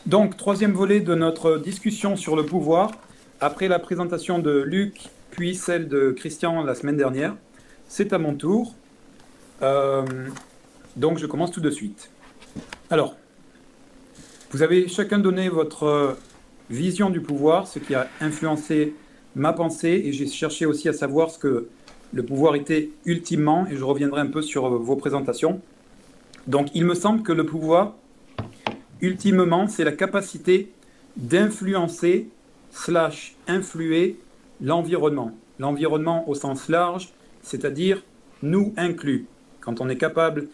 Donc, troisième volet de notre discussion sur le pouvoir, après la présentation de Luc, puis celle de Christian la semaine dernière, c'est à mon tour. Euh, donc, je commence tout de suite. Alors, vous avez chacun donné votre vision du pouvoir, ce qui a influencé ma pensée, et j'ai cherché aussi à savoir ce que le pouvoir était ultimement, et je reviendrai un peu sur vos présentations. Donc, il me semble que le pouvoir, ultimement, c'est la capacité d'influencer slash influer l'environnement. L'environnement au sens large, c'est-à-dire nous inclus. Quand on est capable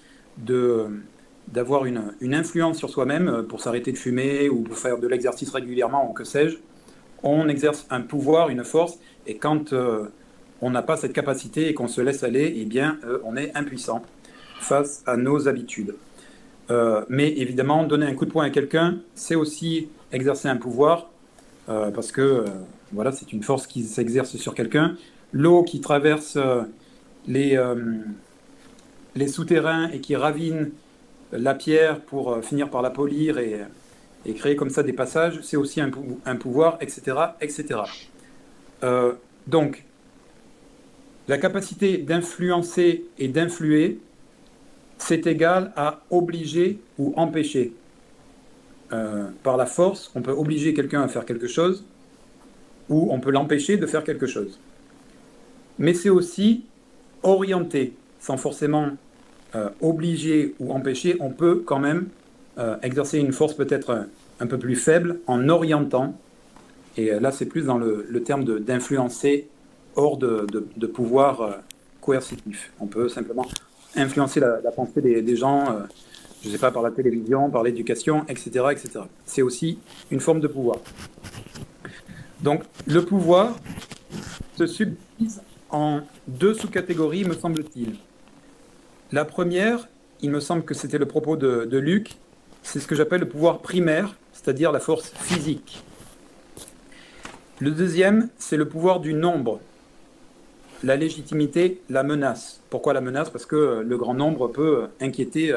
d'avoir une influence sur soi-même pour s'arrêter de fumer ou pour faire de l'exercice régulièrement ou que sais-je, on exerce un pouvoir, une force, et quand on n'a pas cette capacité et qu'on se laisse aller, eh bien, on est impuissant face à nos habitudes. Mais évidemment, donner un coup de poing à quelqu'un, c'est aussi exercer un pouvoir, parce que voilà, c'est une force qui s'exerce sur quelqu'un. L'eau qui traverse les, euh, les souterrains et qui ravine la pierre pour finir par la polir et créer comme ça des passages, c'est aussi un pouvoir, etc., etc. Donc, la capacité d'influencer et d'influer, c'est égal à obliger ou empêcher. Par la force, on peut obliger quelqu'un à faire quelque chose ou on peut l'empêcher de faire quelque chose. Mais c'est aussi orienter, sans forcément obliger ou empêcher, on peut quand même exercer une force peut-être un peu plus faible en orientant, et là c'est plus dans le terme d'influencer hors de pouvoir coercitif. On peut simplement influencer la pensée des gens, je ne sais pas, par la télévision, par l'éducation, etc., etc. C'est aussi une forme de pouvoir. Donc, le pouvoir se subdivise en deux sous-catégories, me semble-t-il. La première, il me semble que c'était le propos de Luc, c'est ce que j'appelle le pouvoir primaire, c'est-à-dire la force physique. Le deuxième, c'est le pouvoir du nombre, la légitimité, la menace. Pourquoi la menace? Parce que le grand nombre peut inquiéter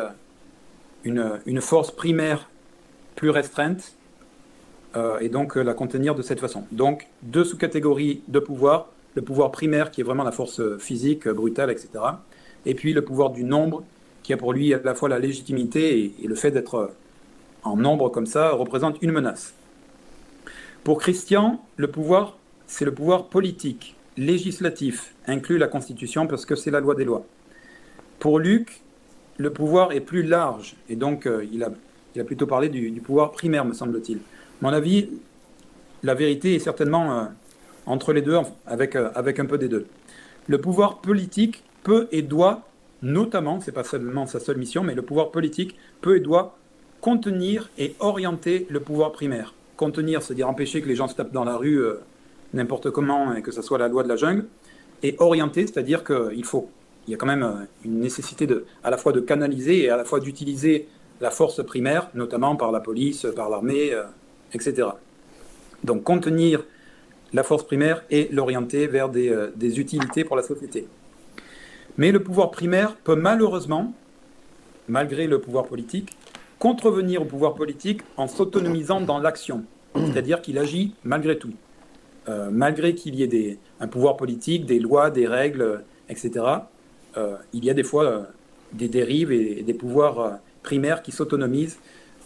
une force primaire plus restreinte et donc la contenir de cette façon. Donc, deux sous-catégories de pouvoir. Le pouvoir primaire qui est vraiment la force physique, brutale, etc. Et puis le pouvoir du nombre qui a pour lui à la fois la légitimité et le fait d'être en nombre comme ça représente une menace. Pour Christian, le pouvoir, c'est le pouvoir politique, législatif, inclut la Constitution parce que c'est la loi des lois. Pour Luc, le pouvoir est plus large et donc il a plutôt parlé du pouvoir primaire, me semble-t-il. À mon avis, la vérité est certainement entre les deux, avec un peu des deux. Le pouvoir politique peut et doit, notamment, ce n'est pas seulement sa seule mission, mais le pouvoir politique peut et doit contenir et orienter le pouvoir primaire. Contenir, c'est-à-dire empêcher que les gens se tapent dans la rue n'importe comment et que ce soit la loi de la jungle. Et orienter, c'est-à-dire qu'il y a quand même une nécessité à la fois de canaliser et à la fois d'utiliser la force primaire, notamment par la police, par l'armée, etc. Donc contenir la force primaire et l'orienter vers des utilités pour la société. Mais le pouvoir primaire peut malheureusement, malgré le pouvoir politique, contrevenir au pouvoir politique en s'autonomisant dans l'action. C'est-à-dire qu'il agit malgré tout. Malgré qu'il y ait un pouvoir politique, des lois, des règles, etc., il y a des fois des dérives et des pouvoirs primaires qui s'autonomisent.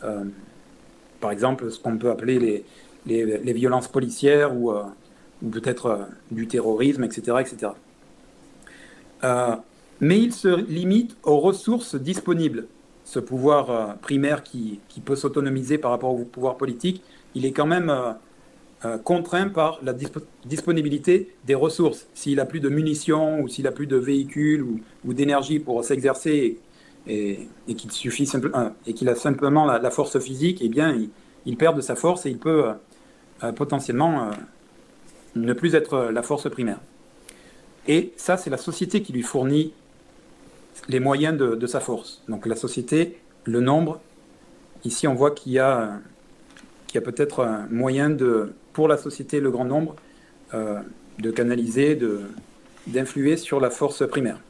Par exemple, ce qu'on peut appeler les violences policières ou peut-être du terrorisme, etc., etc. Mais il se limite aux ressources disponibles. Ce pouvoir primaire qui peut s'autonomiser par rapport au pouvoir politique, il est quand même contraint par la disponibilité des ressources. S'il n'a plus de munitions ou s'il n'a plus de véhicules ou d'énergie pour s'exercer et qu'il a simplement la force physique, eh bien, il perd de sa force et il peut potentiellement ne plus être la force primaire. Et ça, c'est la société qui lui fournit les moyens de sa force. Donc la société, le nombre, ici on voit qu'il y a peut-être un moyen pour la société, le grand nombre, de canaliser, d'influer sur la force primaire.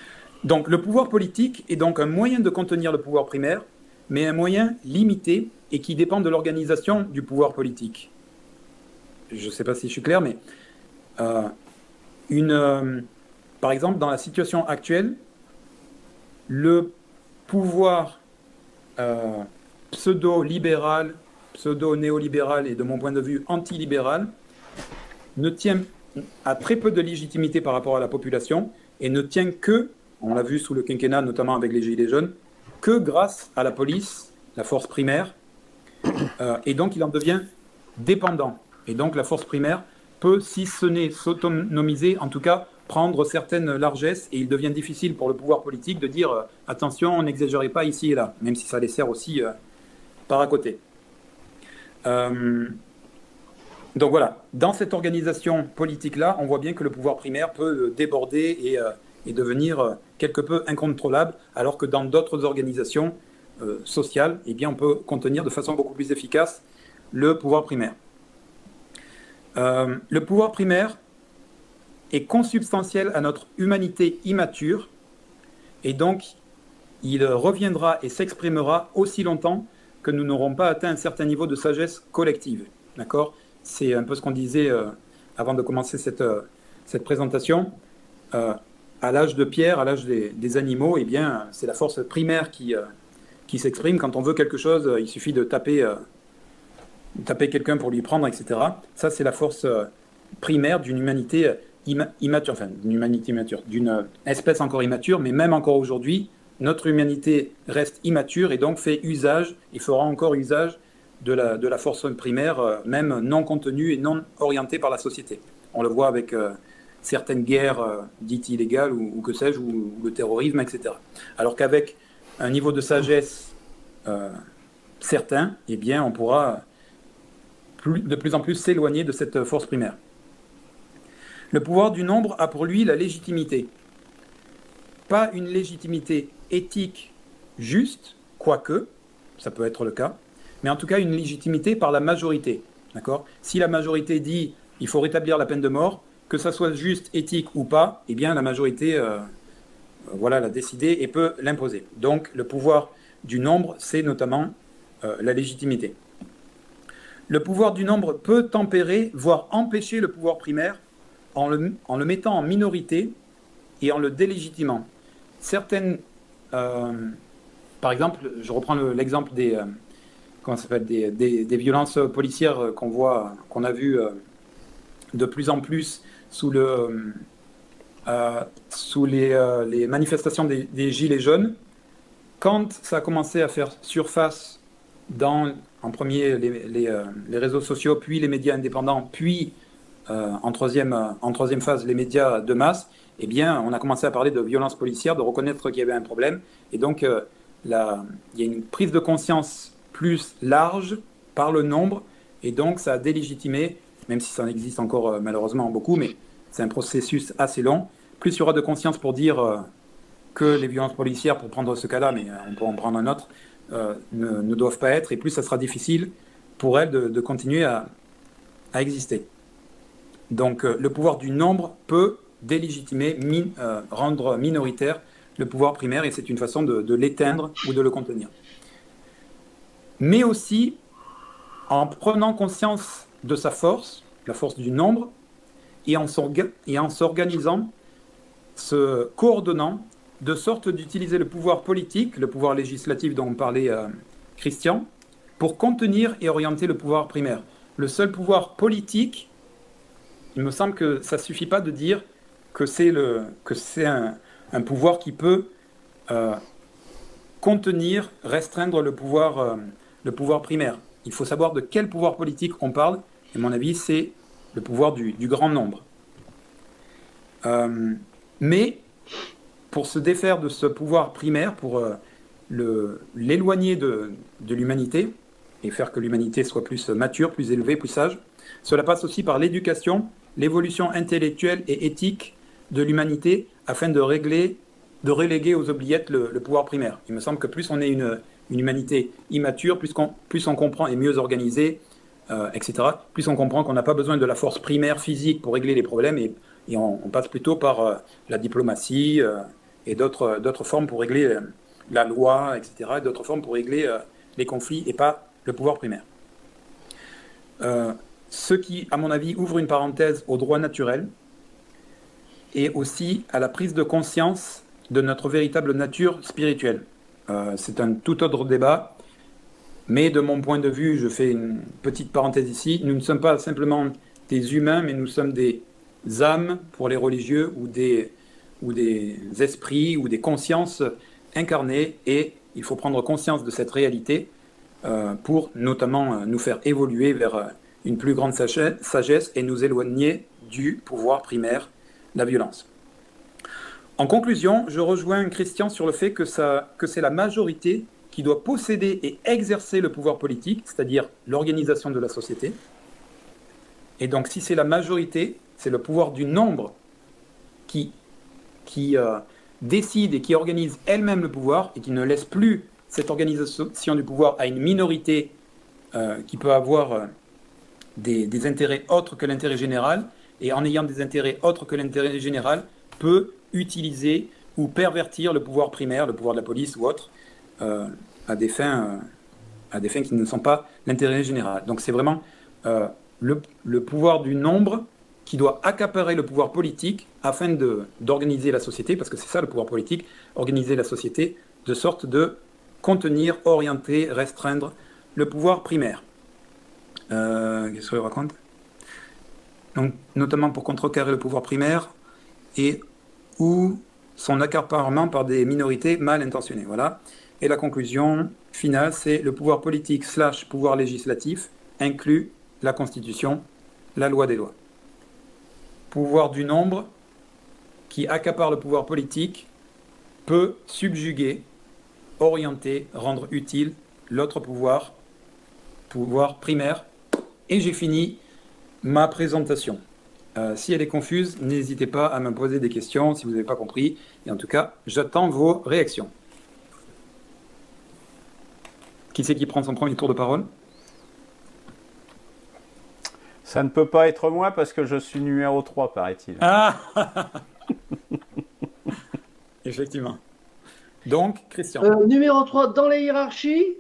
Donc le pouvoir politique est donc un moyen de contenir le pouvoir primaire, mais un moyen limité et qui dépend de l'organisation du pouvoir politique. Je ne sais pas si je suis clair, mais euh, par exemple, dans la situation actuelle, le pouvoir pseudo-libéral, pseudo-néolibéral et de mon point de vue anti-libéral ne tient à très peu de légitimité par rapport à la population et ne tient que, on l'a vu sous le quinquennat, notamment avec les Gilets jaunes, que grâce à la police, la force primaire, et donc il en devient dépendant. Et donc la force primaire peut, si ce n'est s'autonomiser, en tout cas prendre certaines largesses, et il devient difficile pour le pouvoir politique de dire attention, on n'exagérez pas ici et là, même si ça les sert aussi par à côté. Donc voilà, dans cette organisation politique-là, on voit bien que le pouvoir primaire peut déborder et devenir quelque peu incontrôlable, alors que dans d'autres organisations sociales, eh bien, on peut contenir de façon beaucoup plus efficace le pouvoir primaire. Le pouvoir primaire est consubstantiel à notre humanité immature, et donc il reviendra et s'exprimera aussi longtemps que nous n'aurons pas atteint un certain niveau de sagesse collective. D'accord ? C'est un peu ce qu'on disait avant de commencer cette présentation. À l'âge de pierre, à l'âge des animaux, eh bien, c'est la force primaire qui s'exprime. Quand on veut quelque chose, il suffit de taper quelqu'un pour lui prendre, etc. Ça, c'est la force primaire d'une humanité immature, enfin, d'une humanité immature, d'une espèce encore immature, mais même encore aujourd'hui, notre humanité reste immature et donc fait usage et fera encore usage de la force primaire, même non contenue et non orientée par la société. On le voit avec certaines guerres dites illégales ou que sais-je, ou le terrorisme, etc. Alors qu'avec un niveau de sagesse certain, eh bien, on pourra de plus en plus s'éloigner de cette force primaire. Le pouvoir du nombre a pour lui la légitimité. Pas une légitimité éthique juste, quoique, ça peut être le cas, mais en tout cas une légitimité par la majorité. D'accord ? Si la majorité dit il faut rétablir la peine de mort, que ça soit juste, éthique ou pas, eh bien la majorité l'a décidé et peut l'imposer. Donc le pouvoir du nombre, c'est notamment la légitimité. Le pouvoir du nombre peut tempérer, voire empêcher le pouvoir primaire en le mettant en minorité et en le délégitimant. Certaines, par exemple, je reprends l'exemple des violences policières qu'on a vues de plus en plus sous les manifestations des Gilets jaunes. Quand ça a commencé à faire surface en premier les réseaux sociaux, puis les médias indépendants, puis en troisième phase les médias de masse, eh bien, on a commencé à parler de violence policière, de reconnaître qu'il y avait un problème. Et donc, il y a une prise de conscience plus large par le nombre, et donc ça a délégitimé, même si ça existe encore malheureusement beaucoup, mais c'est un processus assez long. Plus il y aura de conscience pour dire que les violences policières, pour prendre ce cas-là, mais on peut en prendre un autre, ne doivent pas être, et plus ça sera difficile pour elles de continuer à exister. Donc le pouvoir du nombre peut délégitimer, rendre minoritaire le pouvoir primaire, et c'est une façon de l'éteindre ou de le contenir. Mais aussi, en prenant conscience de sa force, la force du nombre, et en s'organisant, se coordonnant, de sorte d'utiliser le pouvoir politique, le pouvoir législatif dont parlait Christian, pour contenir et orienter le pouvoir primaire. Le seul pouvoir politique, il me semble que ça ne suffit pas de dire que c'est un pouvoir qui peut contenir, restreindre le pouvoir primaire. Il faut savoir de quel pouvoir politique on parle, et à mon avis, c'est le pouvoir du grand nombre. Mais pour se défaire de ce pouvoir primaire, pour l'éloigner de l'humanité, et faire que l'humanité soit plus mature, plus élevée, plus sage, cela passe aussi par l'éducation, l'évolution intellectuelle et éthique de l'humanité, afin de reléguer aux oubliettes le pouvoir primaire. Il me semble que plus on est une humanité immature, plus on comprend et mieux organisé, etc., plus on comprend qu'on n'a pas besoin de la force primaire physique pour régler les problèmes, et on passe plutôt par la diplomatie et d'autres formes pour régler la loi, etc., et d'autres formes pour régler les conflits, et pas le pouvoir primaire. Ce qui, à mon avis, ouvre une parenthèse au droit naturel et aussi à la prise de conscience de notre véritable nature spirituelle. C'est un tout autre débat, mais de mon point de vue, je fais une petite parenthèse ici, nous ne sommes pas simplement des humains, mais nous sommes des âmes pour les religieux ou des esprits ou des consciences incarnées, et il faut prendre conscience de cette réalité pour notamment nous faire évoluer vers une plus grande sagesse et nous éloigner du pouvoir primaire, la violence. En conclusion, je rejoins Christian sur le fait que c'est la majorité qui doit posséder et exercer le pouvoir politique, c'est-à-dire l'organisation de la société. Et donc, si c'est la majorité, c'est le pouvoir du nombre qui décide et qui organise elle-même le pouvoir et qui ne laisse plus cette organisation du pouvoir à une minorité qui peut avoir des intérêts autres que l'intérêt général, et en ayant des intérêts autres que l'intérêt général, peut utiliser ou pervertir le pouvoir primaire, le pouvoir de la police ou autre, à des fins qui ne sont pas l'intérêt général. Donc c'est vraiment le pouvoir du nombre qui doit accaparer le pouvoir politique afin d'organiser la société, parce que c'est ça le pouvoir politique, organiser la société de sorte de contenir, orienter, restreindre le pouvoir primaire. Qu'est-ce que je raconte? Donc, notamment pour contrecarrer le pouvoir primaire et ou son accaparement par des minorités mal intentionnées. Voilà. Et la conclusion finale, c'est le pouvoir politique / pouvoir législatif inclut la Constitution, la loi des lois. Pouvoir du nombre qui accapare le pouvoir politique peut subjuguer, orienter, rendre utile l'autre pouvoir primaire. Et j'ai fini ma présentation. Si elle est confuse, n'hésitez pas à me poser des questions si vous n'avez pas compris. Et en tout cas, j'attends vos réactions. Qui c'est qui prend son premier tour de parole? Ça ne peut pas être moi parce que je suis numéro 3, paraît-il. Ah Effectivement. Donc, Christian. Numéro 3 dans les hiérarchies.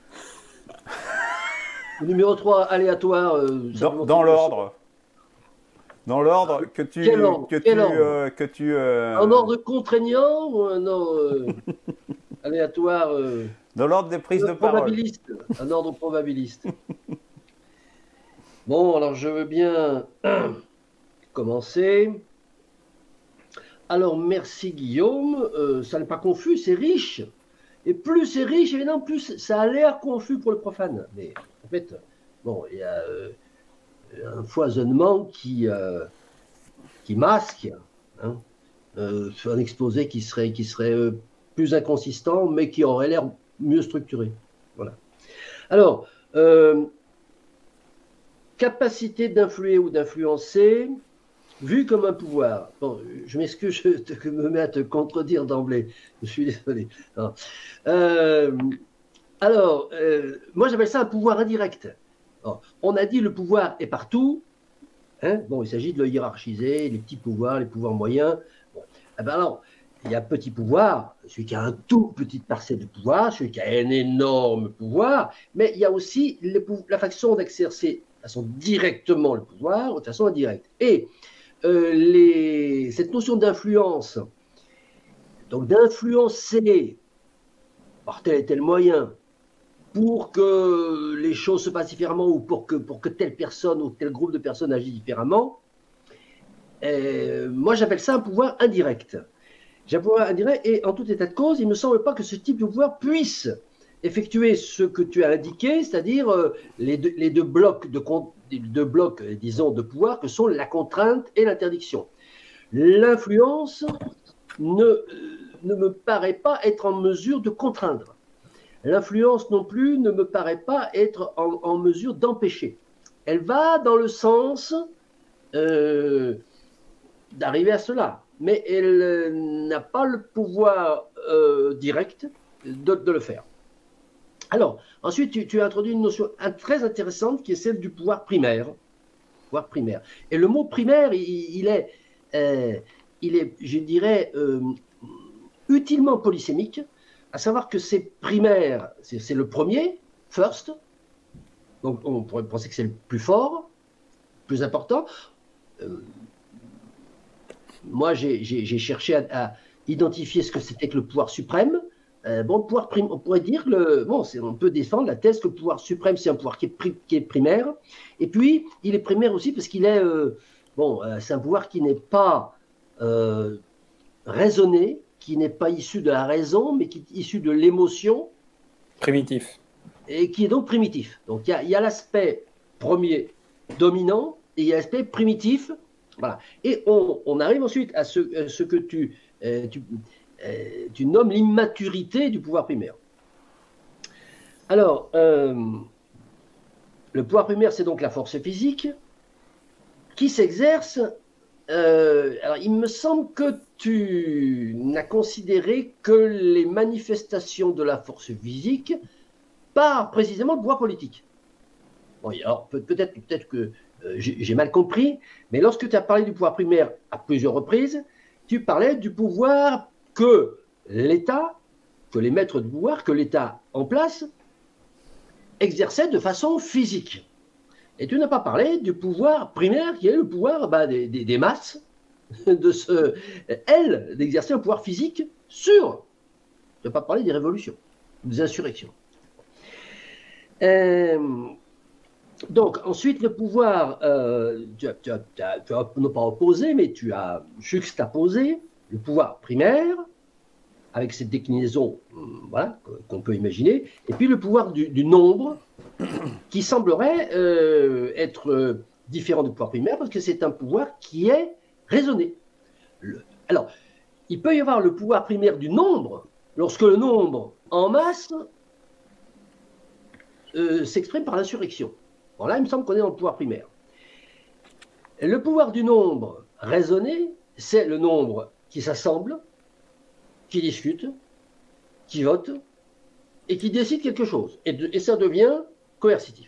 Numéro 3 aléatoire. Dans l'ordre. Dans l'ordre que tu... Quel ordre? que tu Un ordre contraignant ou un ordre aléatoire dans l'ordre des prises de parole. Un ordre probabiliste. Bon, alors je veux bien commencer. Alors, merci Guillaume. Ça n'est pas confus, c'est riche. Et plus c'est riche, évidemment, plus ça a l'air confus pour le profane. Mais en fait, bon, il y a un foisonnement qui masque un exposé qui serait plus inconsistant, mais qui aurait l'air mieux structuré. Voilà. Alors, capacité d'influer ou d'influencer, vu comme un pouvoir. Bon, je m'excuse de me mettre à te contredire d'emblée. Je suis désolé. Moi j'appelle ça un pouvoir indirect. Alors, on a dit le pouvoir est partout. Hein, bon, il s'agit de le hiérarchiser, les petits pouvoirs, les pouvoirs moyens. Bon. Eh ben alors, il y a petit pouvoir, celui qui a un tout petit parcelle de pouvoir, celui qui a un énorme pouvoir, mais il y a aussi la façon d'exercer de façon directement le pouvoir ou de façon indirecte. Et cette notion d'influence, donc d'influencer par tel et tel moyen pour que les choses se passent différemment ou pour que telle personne ou tel groupe de personnes agissent différemment, moi j'appelle ça un pouvoir indirect. J'ai un pouvoir indirect et en tout état de cause, il ne me semble pas que ce type de pouvoir puisse effectuer ce que tu as indiqué, c'est-à-dire les deux blocs disons, de pouvoir que sont la contrainte et l'interdiction. L'influence ne me paraît pas être en mesure de contraindre. L'influence non plus ne me paraît pas être en mesure d'empêcher. Elle va dans le sens d'arriver à cela, mais elle n'a pas le pouvoir direct de le faire. Alors, ensuite, tu as introduit une notion très intéressante qui est celle du pouvoir primaire. Pouvoir primaire. Et le mot primaire, il est, je dirais, utilement polysémique, à savoir que c'est primaire, c'est le premier, first, Donc on pourrait penser que c'est le plus fort, plus important. Moi, j'ai cherché à identifier ce que c'était que le pouvoir suprême. Bon, le pouvoir on pourrait dire on peut défendre la thèse que le pouvoir suprême, c'est un pouvoir qui est primaire. Et puis, il est primaire aussi parce qu'il est, c'est un pouvoir qui n'est pas raisonné, qui n'est pas issu de la raison, mais qui est issu de l'émotion. Primitif. Et qui est donc primitif. Donc, il y a l'aspect premier dominant et il y a l'aspect primitif. Voilà. Et on arrive ensuite à ce que tu nommes l'immaturité du pouvoir primaire. Alors, le pouvoir primaire, c'est donc la force physique qui s'exerce. Alors, il me semble que tu n'as considéré que les manifestations de la force physique par précisément le pouvoir politique. Bon, alors, peut-être que j'ai mal compris, mais lorsque tu as parlé du pouvoir primaire à plusieurs reprises, tu parlais du pouvoir que l'État, que les maîtres de pouvoir, que l'État en place, exerçaient de façon physique. Et tu n'as pas parlé du pouvoir primaire qui est le pouvoir des masses, d'exercer un pouvoir physique sur. Tu n'as pas parlé des révolutions, des insurrections. Donc, ensuite, le pouvoir, tu as non pas opposé, mais tu as juxtaposé le pouvoir primaire, avec cette déclinaison voilà, qu'on peut imaginer, et puis le pouvoir du nombre, qui semblerait être différent du pouvoir primaire, parce que c'est un pouvoir qui est raisonné. Alors, il peut y avoir le pouvoir primaire du nombre, lorsque le nombre en masse s'exprime par l'insurrection. Bon, là, il me semble qu'on est dans le pouvoir primaire. Le pouvoir du nombre raisonné, c'est le nombre qui s'assemble, qui discute, qui vote, et qui décide quelque chose. Et ça devient coercitif.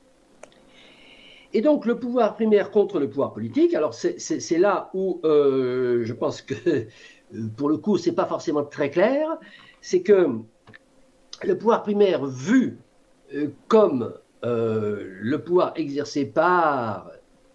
Et donc, le pouvoir primaire contre le pouvoir politique, alors c'est là où je pense que, pour le coup, c'est pas forcément très clair, c'est que le pouvoir primaire vu comme le pouvoir exercé par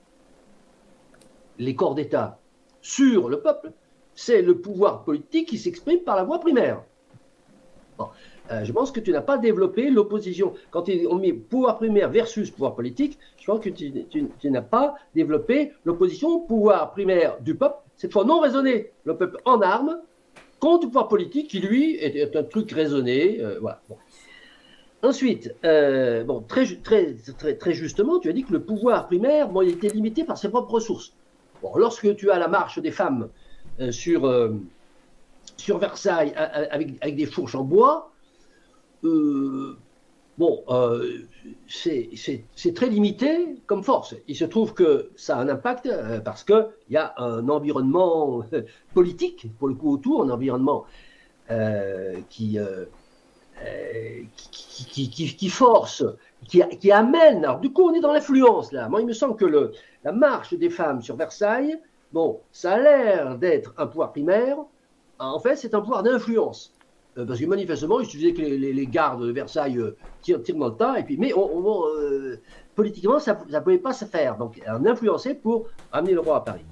les corps d'État sur le peuple, c'est le pouvoir politique qui s'exprime par la voie primaire. Bon, je pense que tu n'as pas développé l'opposition. Quand on met pouvoir primaire versus pouvoir politique, je pense que tu n'as pas développé l'opposition pouvoir primaire du peuple, cette fois non raisonné, le peuple en armes, contre le pouvoir politique qui, lui, est un truc raisonné. Voilà. Bon. Ensuite, très justement, tu as dit que le pouvoir primaire, il était limité par ses propres ressources. Bon, lorsque tu as la marche des femmes sur Versailles avec des fourches en bois, c'est très limité comme force. Il se trouve que ça a un impact parce qu'il y a un environnement politique, pour le coup, autour, un environnement qui force, qui amène. Alors, du coup, on est dans l'influence, là. Moi, il me semble que la marche des femmes sur Versailles, ça a l'air d'être un pouvoir primaire. En fait, c'est un pouvoir d'influence. Parce que manifestement, il suffisait que les gardes de Versailles tirent dans le tas, et puis, mais politiquement, ça ne pouvait pas se faire. Donc, on influençait pour amener le roi à Paris.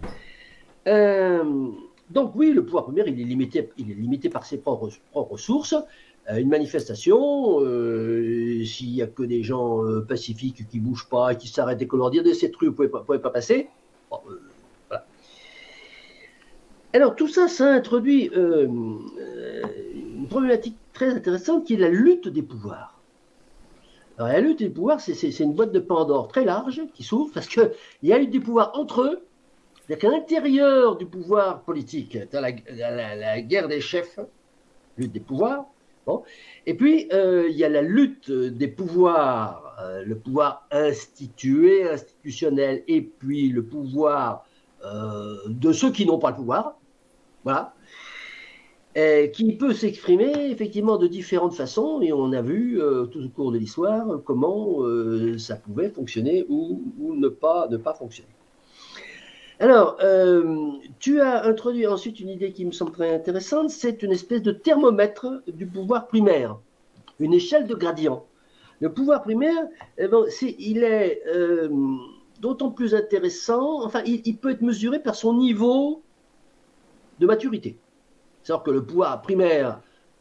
Donc, oui, le pouvoir primaire, il est limité par ses propres ressources. Une manifestation, s'il n'y a que des gens pacifiques qui ne bougent pas et qui s'arrêtent et qu'on leur dit de cette rue, vous ne pouvez pas passer. Bon, voilà. Alors, tout ça, ça introduit une problématique très intéressante qui est la lutte des pouvoirs. Alors, la lutte des pouvoirs, c'est une boîte de Pandore très large qui s'ouvre parce qu'il y a lutte des pouvoirs entre eux. C'est-à-dire qu'à l'intérieur du pouvoir politique, tu as la guerre des chefs, lutte des pouvoirs. Bon. Et puis, il y a la lutte des pouvoirs, le pouvoir institué, institutionnel, et puis le pouvoir de ceux qui n'ont pas le pouvoir, voilà, qui peut s'exprimer effectivement de différentes façons, et on a vu tout au cours de l'histoire comment ça pouvait fonctionner ou ne pas fonctionner. Alors, tu as introduit ensuite une idée qui me semble très intéressante, c'est une espèce de thermomètre du pouvoir primaire, une échelle de gradient. le pouvoir primaire, il est d'autant plus intéressant, enfin, il peut être mesuré par son niveau de maturité. C'est-à-dire que le pouvoir primaire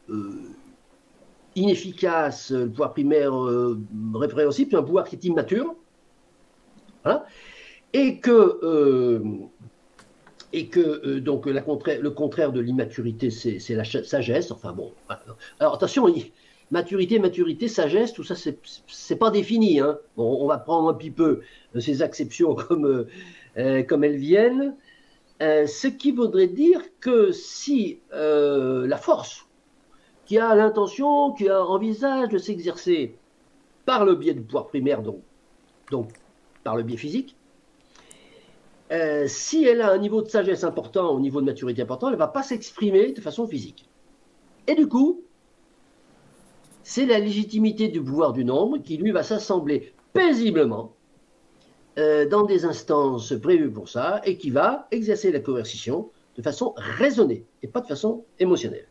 inefficace, le pouvoir primaire répréhensible, c'est un pouvoir qui est immature, voilà, et que donc le contraire de l'immaturité, c'est la sagesse. Enfin bon, alors attention, maturité, sagesse, tout ça, c'est pas défini. Hein. Bon, on va prendre un petit peu ces acceptions comme elles viennent. Ce qui voudrait dire que si la force qui a l'intention, qui envisage de s'exercer par le biais du pouvoir primaire, donc par le biais physique, si elle a un niveau de sagesse important, un niveau de maturité important, elle ne va pas s'exprimer de façon physique. Et du coup, c'est la légitimité du pouvoir du nombre qui, lui, va s'assembler paisiblement dans des instances prévues pour ça et qui va exercer la coercition de façon raisonnée et pas de façon émotionnelle.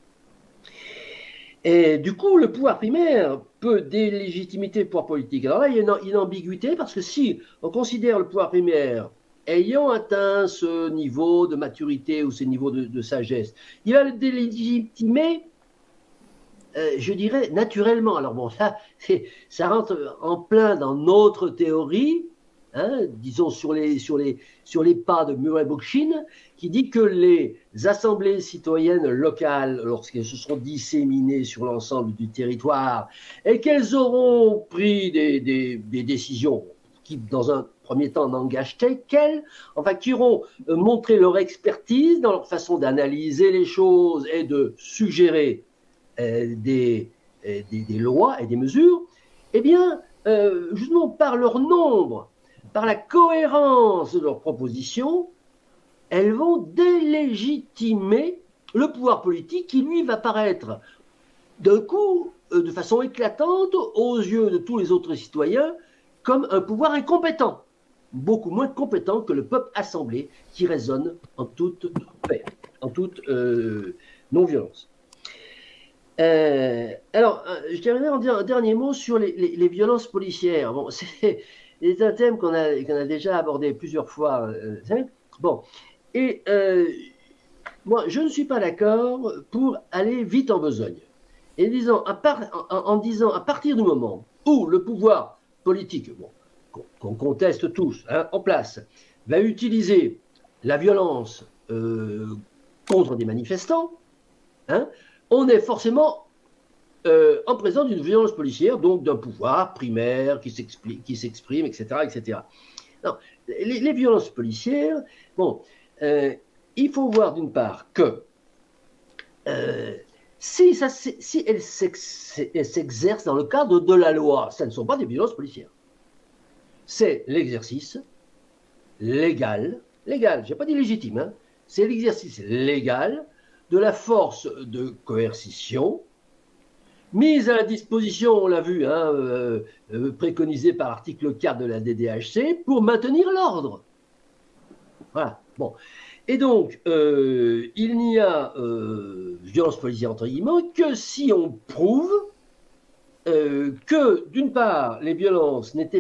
Et du coup, le pouvoir primaire peut délégitimer le pouvoir politique. Alors là, il y a une ambiguïté parce que si on considère le pouvoir primaire ayant atteint ce niveau de maturité ou ce niveau de sagesse, il va le délégitimer, je dirais, naturellement. Alors bon, ça rentre en plein dans notre théorie, hein, disons sur les pas de Murray Bookchin, qui dit que les assemblées citoyennes locales, lorsqu'elles se seront disséminées sur l'ensemble du territoire, et qu'elles auront pris des décisions qui, dans un premier temps, n'engagent qu'elles, enfin, qui auront montré leur expertise dans leur façon d'analyser les choses et de suggérer des lois et des mesures, eh bien, justement, par leur nombre, par la cohérence de leurs propositions, elles vont délégitimer le pouvoir politique qui, lui, va paraître d'un coup, de façon éclatante, aux yeux de tous les autres citoyens, comme un pouvoir incompétent, beaucoup moins compétent que le peuple assemblé qui résonne en toute paix, en toute non-violence. Alors, je terminerai en disant un dernier mot sur les violences policières. Bon, c'est un thème qu'on a déjà abordé plusieurs fois. Bon, et moi, je ne suis pas d'accord pour aller vite en besogne. Et en disant à partir du moment où le pouvoir politique, bon, qu'on conteste tous, hein, en place, va utiliser la violence contre des manifestants, hein, on est forcément en présence d'une violence policière, donc d'un pouvoir primaire qui s'exprime, etc., etc. Non, les violences policières, bon, il faut voir d'une part que si elles s'exercent dans le cadre de la loi, ça ne sont pas des violences policières. C'est l'exercice légal, je n'ai pas dit légitime, hein, c'est l'exercice légal de la force de coercition mise à la disposition, on l'a vu, hein, préconisée par l'article 4 de la DDHC pour maintenir l'ordre. Voilà, bon. Et donc, il n'y a violence policière entre guillemets que si on prouve que, d'une part, les violences ne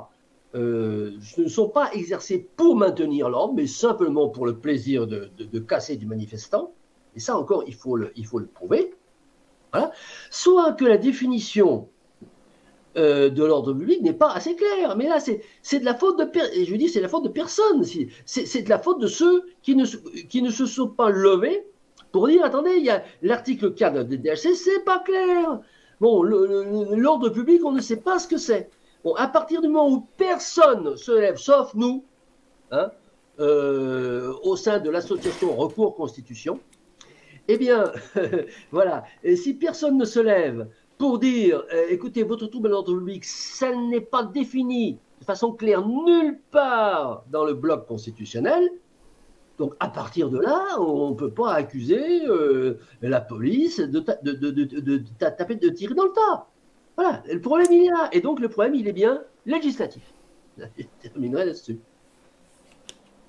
sont pas exercées pour maintenir l'ordre, mais simplement pour le plaisir de casser du manifestant. Et ça encore, il faut le prouver. Voilà. Soit que la définition de l'ordre public n'est pas assez claire. Mais là, c'est de la faute je dis, c'est la faute de personne. C'est de la faute de ceux qui ne se sont pas levés pour dire, attendez, il y a l'article 4 de la DDHC, c'est pas clair. Bon, l'ordre public, on ne sait pas ce que c'est. Bon, à partir du moment où personne se lève, sauf nous, hein, au sein de l'association Recours Constitution, eh bien, voilà, et si personne ne se lève pour dire, écoutez, votre trouble à l'ordre public, ça n'est pas défini de façon claire nulle part dans le bloc constitutionnel, donc à partir de là, on ne peut pas accuser la police de tirer dans le tas. Voilà, le problème il est là, et donc le problème il est bien législatif. Je terminerai là-dessus.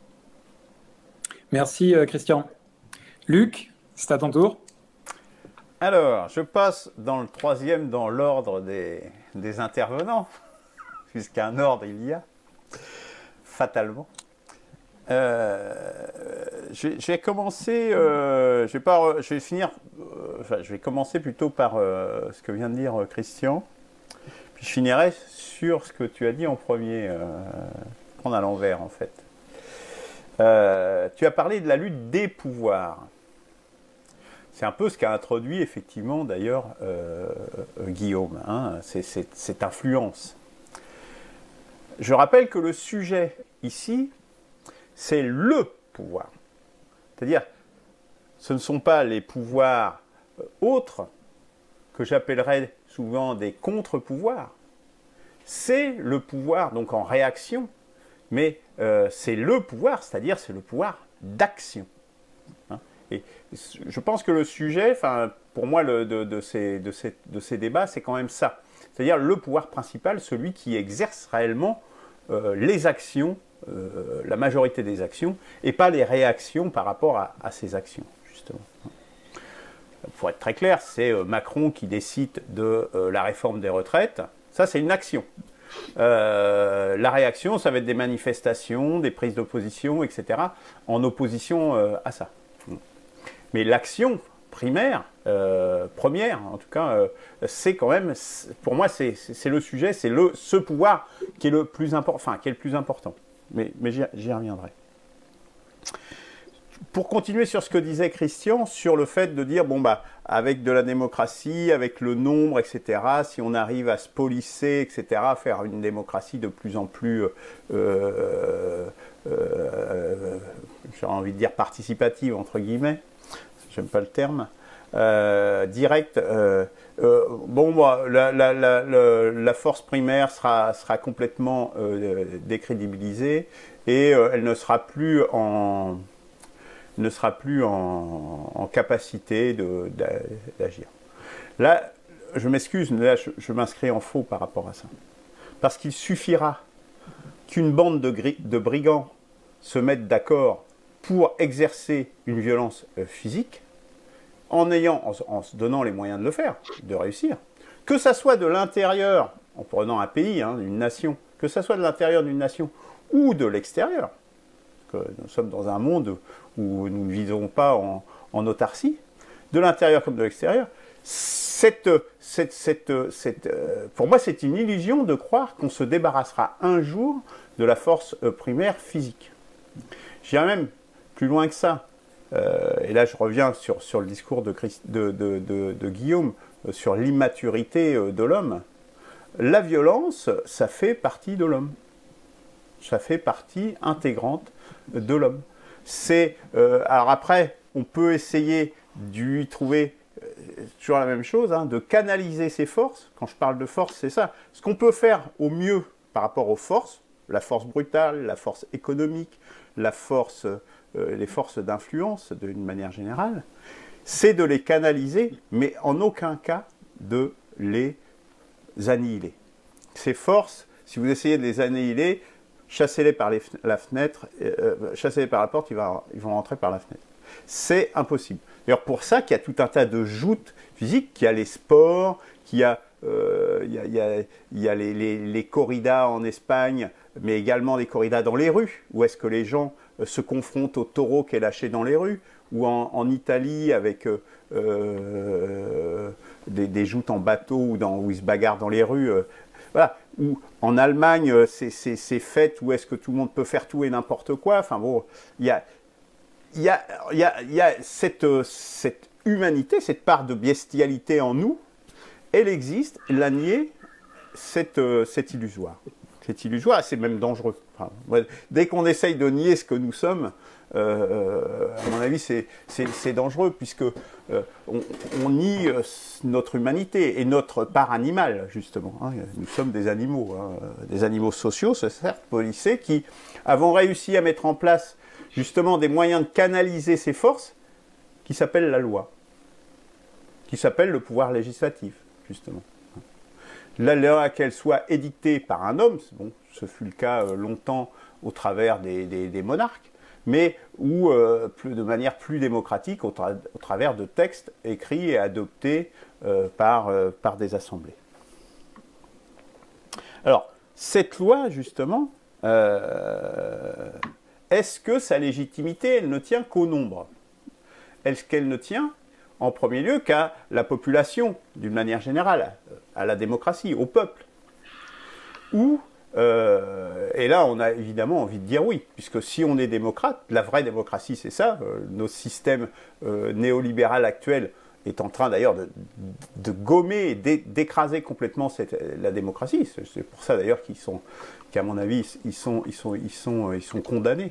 Merci Christian. Luc, c'est à ton tour. Alors, je passe dans le troisième dans l'ordre des intervenants, puisqu'un ordre il y a, fatalement. Je vais commencer, je vais commencer plutôt par ce que vient de dire Christian, puis je finirai sur ce que tu as dit en premier, prendre à l'envers en fait. Tu as parlé de la lutte des pouvoirs. C'est un peu ce qu'a introduit effectivement d'ailleurs Guillaume, hein, cette influence. Je rappelle que le sujet ici, c'est le pouvoir. C'est-à-dire, ce ne sont pas les pouvoirs autres que j'appellerais souvent des contre-pouvoirs. C'est le pouvoir, donc en réaction, mais c'est le pouvoir, c'est-à-dire c'est le pouvoir d'action. Hein. Et je pense que le sujet, enfin, pour moi, de ces débats, c'est quand même ça. C'est-à-dire le pouvoir principal, celui qui exerce réellement les actions, la majorité des actions, et pas les réactions par rapport à ces actions, justement. Pour être très clair, c'est Macron qui décide de la réforme des retraites. Ça, c'est une action. La réaction, ça va être des manifestations, des prises d'opposition, etc., en opposition à ça. Mais l'action primaire, première, en tout cas, c'est quand même, pour moi, c'est le sujet, c'est ce pouvoir qui est le plus important. Mais j'y reviendrai. Pour continuer sur ce que disait Christian, sur le fait de dire, bon, bah, avec de la démocratie, avec le nombre, etc., si on arrive à se polisser, etc., à faire une démocratie de plus en plus, j'ai envie de dire participative, entre guillemets, j'aime pas le terme, direct, bon, bah, la force primaire sera complètement décrédibilisée et elle ne sera plus en capacité d'agir. Là, je m'excuse, mais là, je m'inscris en faux par rapport à ça. Parce qu'il suffira qu'une bande de brigands se mette d'accord pour exercer une violence physique, en se donnant les moyens de le faire, de réussir. Que ça soit de l'intérieur, en prenant un pays, hein, une nation, que ça soit de l'intérieur d'une nation ou de l'extérieur, que nous sommes dans un monde où nous ne vivons pas en autarcie, de l'intérieur comme de l'extérieur, pour moi, c'est une illusion de croire qu'on se débarrassera un jour de la force primaire physique. J'irai même plus loin que ça. Et là, je reviens sur le discours de Guillaume, sur l'immaturité de l'homme. La violence, ça fait partie de l'homme. Ça fait partie intégrante de l'homme. Alors après, on peut essayer d'y trouver toujours la même chose, hein, de canaliser ses forces. Quand je parle de force, c'est ça. Ce qu'on peut faire au mieux par rapport aux forces, la force brutale, la force économique, les forces d'influence d'une manière générale, c'est de les canaliser, mais en aucun cas de les annihiler. Ces forces, si vous essayez de les annihiler, chassez-les par la fenêtre, chassez-les par la porte, ils vont rentrer par la fenêtre. C'est impossible. D'ailleurs, pour ça qu'il y a tout un tas de joutes physiques, qu'il y a les sports, qu'il y a, les corridas en Espagne, mais également les corridas dans les rues, où est-ce que les gens se confrontent au taureau qui est lâché dans les rues, ou en Italie avec des joutes en bateau où ils se bagarrent dans les rues. Voilà. Ou en Allemagne, ces fêtes où est-ce que tout le monde peut faire tout et n'importe quoi. Enfin bon, il y a cette humanité, cette part de bestialité en nous, elle existe, la nier, c'est illusoire. C'est illusoire, c'est même dangereux. Enfin, dès qu'on essaye de nier ce que nous sommes, à mon avis, c'est dangereux, puisque on nie notre humanité et notre part animale, justement. Hein. Nous sommes des animaux sociaux, certes policés, qui avons réussi à mettre en place justement des moyens de canaliser ces forces qui s'appellent la loi, qui s'appelle le pouvoir législatif, justement. La loi, qu'elle soit édictée par un homme, bon, ce fut le cas longtemps au travers des monarques, mais ou de manière plus démocratique au travers de textes écrits et adoptés par des assemblées. Alors, cette loi, justement, est-ce que sa légitimité, elle ne tient qu'au nombre? Est-ce qu'elle ne tient, en premier lieu, qu'à la population, d'une manière générale, à la démocratie, au peuple? Ou, et là, on a évidemment envie de dire oui, puisque si on est démocrate, la vraie démocratie, c'est ça, nos systèmes néolibéraux actuels est en train d'ailleurs de gommer et d'écraser complètement la démocratie. C'est pour ça d'ailleurs qu'à mon avis, ils sont condamnés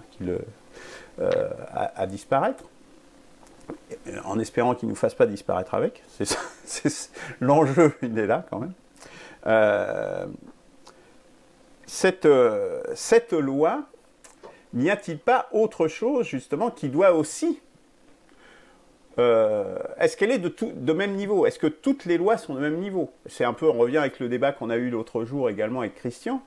à disparaître, en espérant qu'ils ne nous fassent pas disparaître avec. L'enjeu, il est là quand même. Cette loi, n'y a-t-il pas autre chose justement qui doit aussi... est-ce qu'elle est de même niveau? Est-ce que toutes les lois sont de même niveau? C'est un peu, on revient avec le débat qu'on a eu l'autre jour également avec Christian,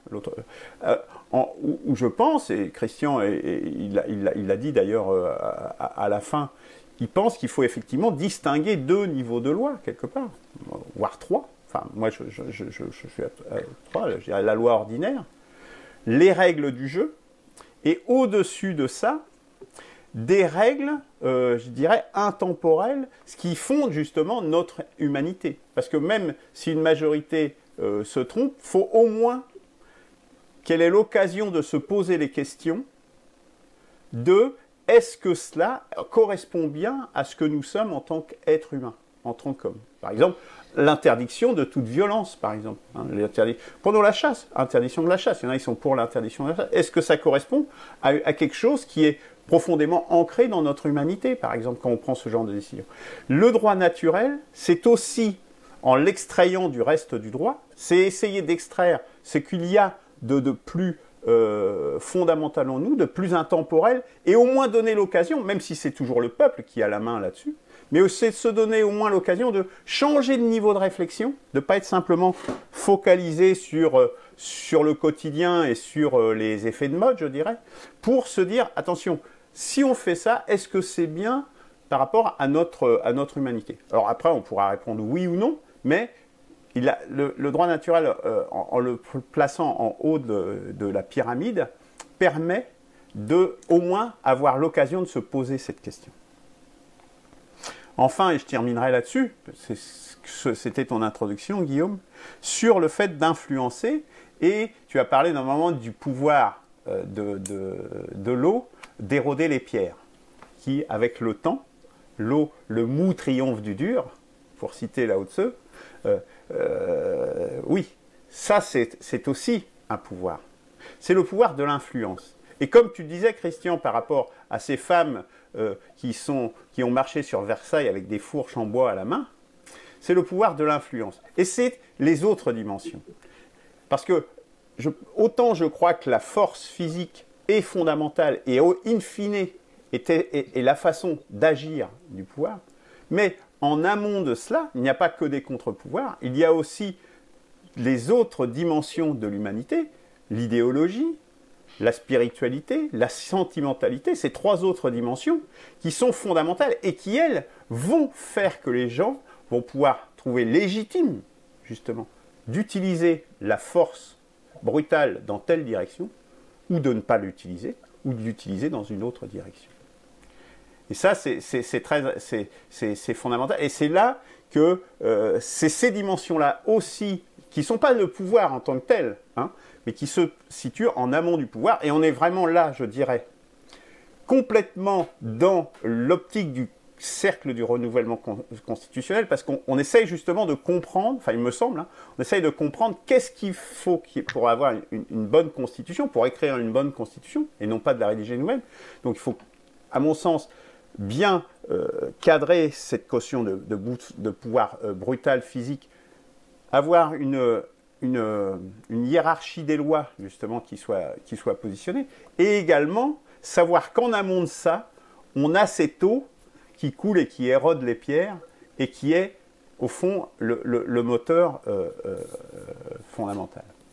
où je pense, et Christian, il l'a dit d'ailleurs à la fin, il pense qu'il faut effectivement distinguer 2 niveaux de loi, quelque part, voire 3. Enfin, moi, je suis à 3, je dirais la loi ordinaire, les règles du jeu, et au-dessus de ça, des règles, je dirais, intemporelles, ce qui fonde justement notre humanité. Parce que même si une majorité se trompe, il faut au moins qu'elle ait l'occasion de se poser les questions de est-ce que cela correspond bien à ce que nous sommes en tant qu'êtres humains, en tant qu'hommes. Par exemple, l'interdiction de toute violence, par exemple. Pendant la chasse, interdiction de la chasse. Il y en a qui sont pour l'interdiction de la chasse. Est-ce que ça correspond à quelque chose qui est profondément ancré dans notre humanité, par exemple, quand on prend ce genre de décision? Le droit naturel, c'est aussi, en l'extrayant du reste du droit, c'est essayer d'extraire ce qu'il y a de plus fondamental en nous, de plus intemporel, et au moins donner l'occasion, même si c'est toujours le peuple qui a la main là-dessus, mais aussi de se donner au moins l'occasion de changer de niveau de réflexion, de ne pas être simplement focalisé sur le quotidien et sur les effets de mode, je dirais, pour se dire, attention, si on fait ça, est-ce que c'est bien par rapport à notre humanité? Alors après, on pourra répondre oui ou non, mais le droit naturel, en le plaçant en haut de la pyramide, permet de, au moins, avoir l'occasion de se poser cette question. Enfin, et je terminerai là-dessus, c'était ton introduction, Guillaume, sur le fait d'influencer, et tu as parlé d'un moment du pouvoir de l'eau d'éroder les pierres, qui, avec le temps, l'eau, le mou triomphe du dur, pour citer Lao Tzu, oui, ça c'est aussi un pouvoir. C'est le pouvoir de l'influence. Et comme tu disais, Christian, par rapport à ces femmes qui ont marché sur Versailles avec des fourches en bois à la main, c'est le pouvoir de l'influence. Et c'est les autres dimensions. Parce que, autant je crois que la force physique est fondamentale et in fine est la façon d'agir du pouvoir, mais en amont de cela, il n'y a pas que des contre-pouvoirs, il y a aussi les autres dimensions de l'humanité, l'idéologie, la spiritualité, la sentimentalité, ces 3 autres dimensions qui sont fondamentales et qui, elles, vont faire que les gens vont pouvoir trouver légitime, justement, d'utiliser la force brutale dans telle direction, ou de ne pas l'utiliser, ou de l'utiliser dans une autre direction. Et ça, c'est fondamental. Et c'est là que c'est ces dimensions-là aussi, qui ne sont pas le pouvoir en tant que tel, hein, mais qui se situent en amont du pouvoir. Et on est vraiment là, je dirais, complètement dans l'optique du cercle du renouvellement constitutionnel, parce qu'on essaye justement de comprendre, enfin il me semble, hein, on essaye de comprendre qu'est-ce qu'il faut pour avoir une bonne constitution, pour écrire une bonne constitution, et non pas de la rédiger nous-mêmes. Donc il faut, à mon sens, bien cadrer cette caution de pouvoir brutal, physique, avoir une hiérarchie des lois, justement, qui soit positionnée, et également savoir qu'en amont de ça, on a cette eau qui coule et qui érode les pierres, et qui est, au fond, le moteur fondamental.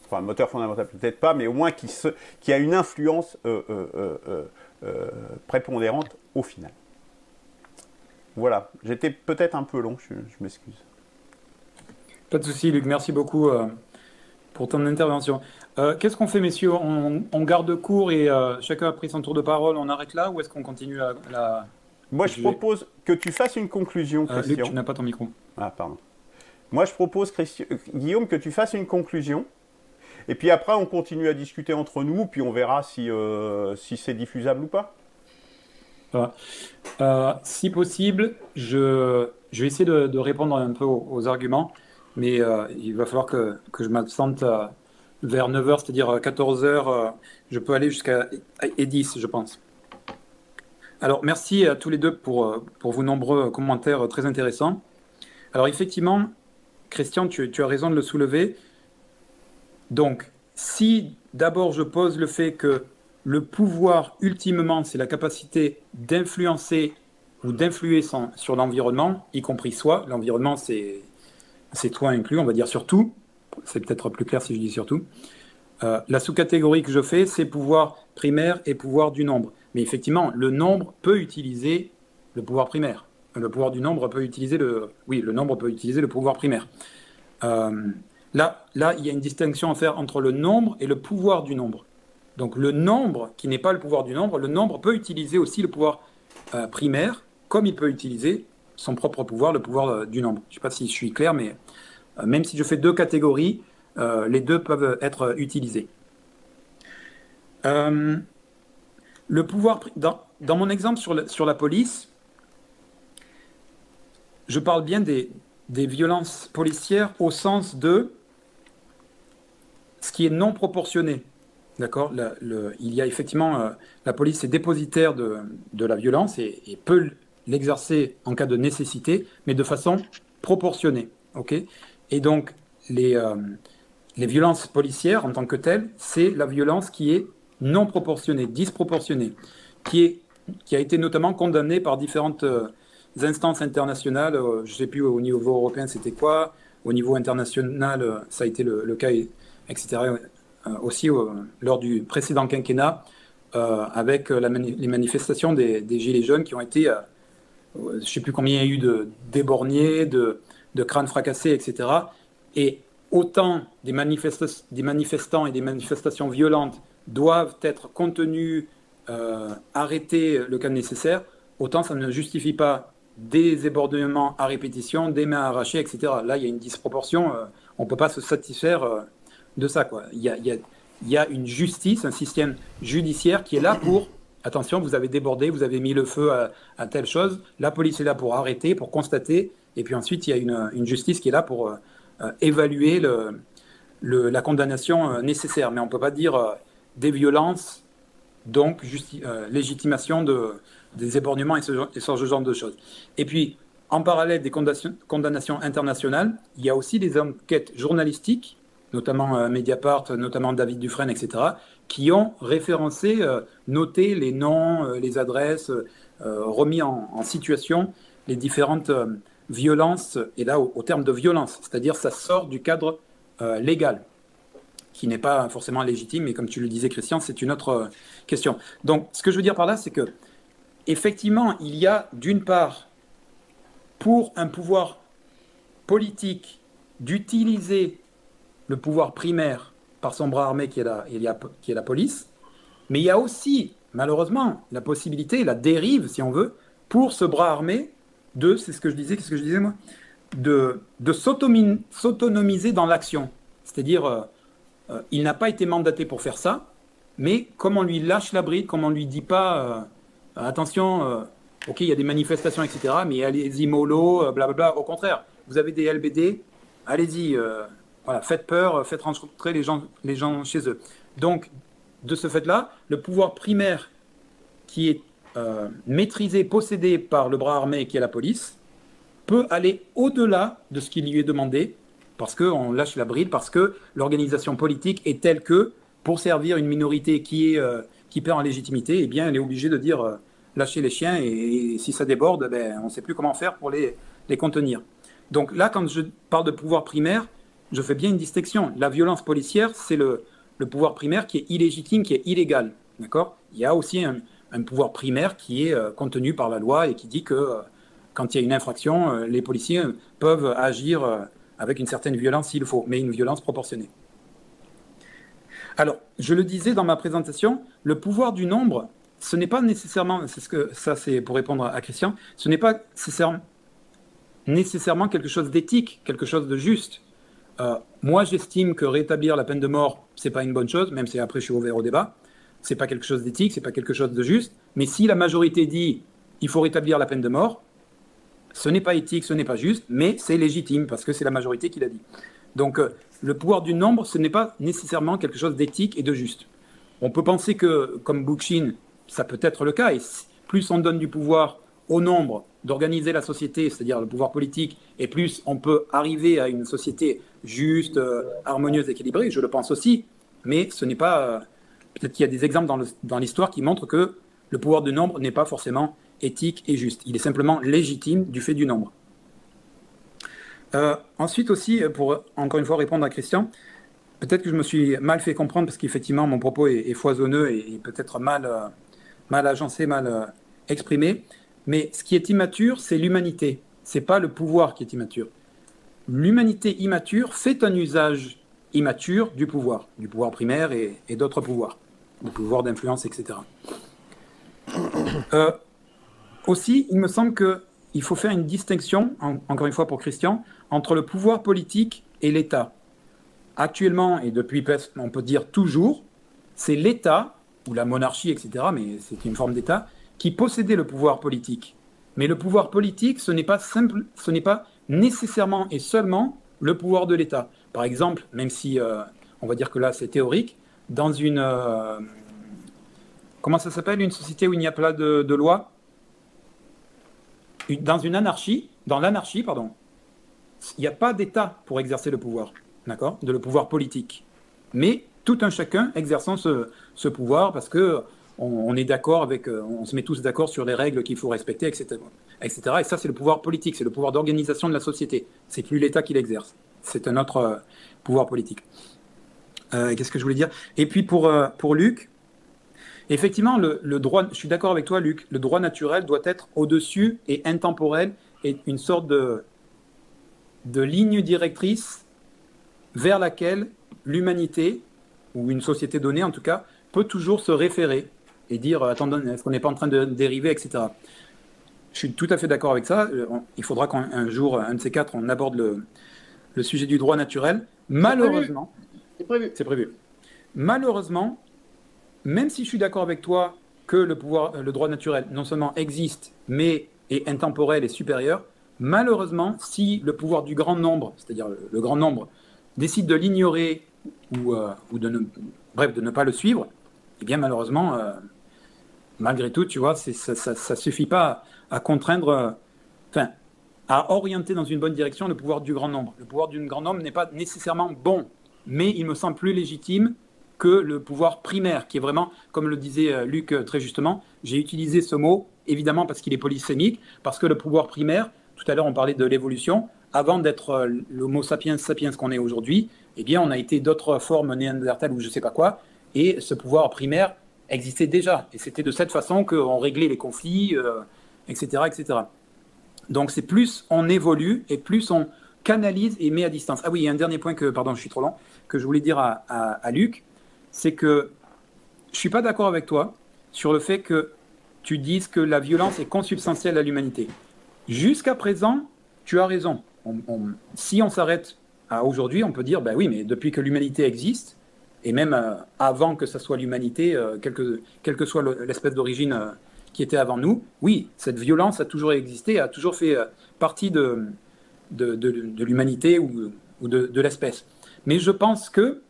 enfin moteur fondamental peut-être pas, mais au moins qui a une influence prépondérante au final. Voilà, j'étais peut-être un peu long, je m'excuse. Pas de souci, Luc, merci beaucoup pour ton intervention. Qu'est-ce qu'on fait, messieurs? On garde court et chacun a pris son tour de parole, on arrête là ou est-ce qu'on continue Moi, je propose que tu fasses une conclusion, Christian. Luc, tu n'as pas ton micro. Ah, pardon. Moi, je propose, Guillaume, que tu fasses une conclusion. Et puis après, on continue à discuter entre nous, puis on verra si c'est diffusable ou pas. Voilà. Si possible, je vais essayer de répondre un peu aux arguments, mais il va falloir que je m'absente vers 9 heures, c'est-à-dire 14 heures. Je peux aller jusqu'à 10, je pense. Alors, merci à tous les deux pour vos nombreux commentaires très intéressants. Alors, effectivement, Christian, tu as raison de le soulever. Donc, si d'abord je pose le fait que le pouvoir, ultimement, c'est la capacité d'influencer ou d'influer sur l'environnement, y compris soi. L'environnement, c'est toi inclus, on va dire surtout. C'est peut-être plus clair si je dis surtout. La sous-catégorie que je fais, c'est pouvoir primaire et pouvoir du nombre. Mais effectivement, le nombre peut utiliser le pouvoir primaire. Le pouvoir du nombre peut utiliser le nombre peut utiliser le pouvoir primaire. Là, il y a une distinction à faire entre le nombre et le pouvoir du nombre. Donc le nombre, qui n'est pas le pouvoir du nombre, le nombre peut utiliser aussi le pouvoir primaire, comme il peut utiliser son propre pouvoir, le pouvoir du nombre. Je ne sais pas si je suis clair, mais même si je fais deux catégories, les deux peuvent être utilisés. Le pouvoir, dans mon exemple sur la police, je parle bien des violences policières au sens de ce qui est non proportionné. D'accord ? Il y a effectivement, la police est dépositaire de la violence et peut l'exercer en cas de nécessité, mais de façon proportionnée. Okay ? Et donc, les violences policières en tant que telles, c'est la violence qui est non proportionnée, disproportionnée, qui a été notamment condamnée par différentes instances internationales. Je ne sais plus au niveau européen c'était quoi, au niveau international ça a été le cas, etc. Aussi lors du précédent quinquennat, avec les manifestations des Gilets jaunes qui ont été, je ne sais plus combien il y a eu d'éborgnés, de crânes fracassés, etc. Et autant des manifestants et des manifestations violentes doivent être contenus, arrêtés le cas nécessaire, autant ça ne justifie pas des ébordements à répétition, des mains arrachées, etc. Là, il y a une disproportion, on ne peut pas se satisfaire de ça, quoi. Il y a une justice, un système judiciaire qui est là pour, attention, vous avez débordé, vous avez mis le feu à telle chose, la police est là pour arrêter, pour constater, et puis ensuite il y a une justice qui est là pour évaluer la condamnation nécessaire. Mais on ne peut pas dire des violences, donc légitimation des éborgnements et ce genre de choses. Et puis, en parallèle des condamnations internationales, il y a aussi des enquêtes journalistiques, notamment Mediapart, notamment David Dufresne, etc., qui ont référencé, noté les noms, les adresses, remis en situation les différentes violences, et là au terme de violence, c'est-à-dire ça sort du cadre légal, qui n'est pas forcément légitime, mais comme tu le disais Christian, c'est une autre question. Donc ce que je veux dire par là, c'est que effectivement, il y a d'une part, pour un pouvoir politique, d'utiliser le pouvoir primaire par son bras armé qui est la police, mais il y a aussi, malheureusement, la possibilité, la dérive, si on veut, pour ce bras armé c'est ce que je disais, qu'est-ce que je disais moi, de s'autonomiser dans l'action. C'est-à-dire, il n'a pas été mandaté pour faire ça, mais comme on lui lâche la bride, comme on lui dit pas, attention, ok, il y a des manifestations, etc., mais allez-y mollo, blablabla, au contraire, vous avez des LBD, allez-y, voilà, faites peur, faites rentrer les gens chez eux. Donc, de ce fait-là, le pouvoir primaire qui est maîtrisé, possédé par le bras armé qui est la police, peut aller au-delà de ce qui lui est demandé, parce qu'on lâche la bride, parce que l'organisation politique est telle que, pour servir une minorité qui perd en légitimité, eh bien, elle est obligée de dire lâchez les chiens, et si ça déborde, ben, on ne sait plus comment faire pour les contenir. Donc là, quand je parle de pouvoir primaire, je fais bien une distinction. La violence policière, c'est le pouvoir primaire qui est illégitime, qui est illégal. D'accord? Il y a aussi un pouvoir primaire qui est contenu par la loi et qui dit que quand il y a une infraction, les policiers peuvent agir avec une certaine violence s'il faut, mais une violence proportionnée. Alors, je le disais dans ma présentation, le pouvoir du nombre, ce n'est pas nécessairement, ça c'est pour répondre à Christian, ce n'est pas nécessairement quelque chose d'éthique, quelque chose de juste. Moi, j'estime que rétablir la peine de mort, c'est pas une bonne chose, même si après je suis ouvert au débat. C'est pas quelque chose d'éthique, c'est pas quelque chose de juste. Mais si la majorité dit il faut rétablir la peine de mort, ce n'est pas éthique, ce n'est pas juste, mais c'est légitime parce que c'est la majorité qui l'a dit. Donc, le pouvoir du nombre, ce n'est pas nécessairement quelque chose d'éthique et de juste. On peut penser que, comme Bookchin, ça peut être le cas, et plus on donne du pouvoir au nombre d'organiser la société, c'est-à-dire le pouvoir politique, et plus on peut arriver à une société juste, harmonieuse, équilibrée, je le pense aussi, mais ce n'est pas... peut-être qu'il y a des exemples dans l'histoire qui montrent que le pouvoir du nombre n'est pas forcément éthique et juste. Il est simplement légitime du fait du nombre. Ensuite aussi, pour encore une fois répondre à Christian, peut-être que je me suis mal fait comprendre parce qu'effectivement mon propos est foisonneux et peut-être mal agencé, mal exprimé. Mais ce qui est immature, c'est l'humanité. C'est pas le pouvoir qui est immature. L'humanité immature fait un usage immature du pouvoir primaire et d'autres pouvoirs, du pouvoir d'influence, etc. Aussi, il me semble qu'il faut faire une distinction, encore une fois pour Christian, entre le pouvoir politique et l'État. Actuellement, et depuis, on peut dire toujours, c'est l'État, ou la monarchie, etc., mais c'est une forme d'État, qui possédait le pouvoir politique. Mais le pouvoir politique, ce n'est pas nécessairement et seulement le pouvoir de l'État. Par exemple, même si on va dire que là c'est théorique, dans une... comment ça s'appelle, une société où il n'y a pas de loi? Dans l'anarchie, pardon, il n'y a pas d'État pour exercer le pouvoir, d'accord, le pouvoir politique. Mais tout un chacun exerçant ce pouvoir parce que on est d'accord on se met tous d'accord sur les règles qu'il faut respecter, etc., etc. Et ça, c'est le pouvoir politique, c'est le pouvoir d'organisation de la société. C'est plus l'État qui l'exerce. C'est un autre pouvoir politique. Qu'est-ce que je voulais dire? Et puis pour Luc, effectivement, le droit, je suis d'accord avec toi, Luc, le droit naturel doit être au-dessus et intemporel et une sorte de ligne directrice vers laquelle l'humanité, ou une société donnée en tout cas, peut toujours se référer et dire attendez, est-ce qu'on n'est pas en train de dériver, etc. Je suis tout à fait d'accord avec ça. Il faudra qu'un jour, un de ces quatre, on aborde le sujet du droit naturel. Malheureusement, c'est prévu. Malheureusement, même si je suis d'accord avec toi que le droit naturel non seulement existe, mais est intemporel et supérieur, malheureusement, si le pouvoir du grand nombre, c'est-à-dire le grand nombre, décide de l'ignorer ou de ne pas le suivre, eh bien malheureusement, malgré tout, tu vois, ça suffit pas à contraindre, à orienter dans une bonne direction le pouvoir du grand nombre. Le pouvoir du grand nombre n'est pas nécessairement bon, mais il me semble plus légitime que le pouvoir primaire, qui est vraiment, comme le disait Luc très justement, j'ai utilisé ce mot, évidemment parce qu'il est polysémique, parce que le pouvoir primaire, tout à l'heure on parlait de l'évolution, avant d'être l'homo sapiens sapiens qu'on est aujourd'hui, eh bien on a été d'autres formes néandertales ou je sais pas quoi, et ce pouvoir primaire existait déjà. Et c'était de cette façon qu'on réglait les conflits, etc., etc. Donc c'est plus on évolue et plus on canalise et met à distance. Ah oui, il y a un dernier point pardon, je suis trop lent, que je voulais dire à Luc, c'est que je ne suis pas d'accord avec toi sur le fait que tu dises que la violence est consubstantielle à l'humanité. Jusqu'à présent, tu as raison. Si on s'arrête à aujourd'hui, on peut dire, ben oui, mais depuis que l'humanité existe, et même avant que ça soit l'humanité, quelle que soit l'espèce d'origine qui était avant nous, oui, cette violence a toujours existé, a toujours fait partie de l'humanité ou de l'espèce. Mais je pense que